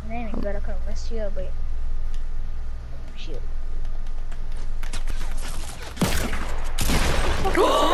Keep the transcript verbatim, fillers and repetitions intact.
Nem, agora calma, vai assistir a banho. Shield.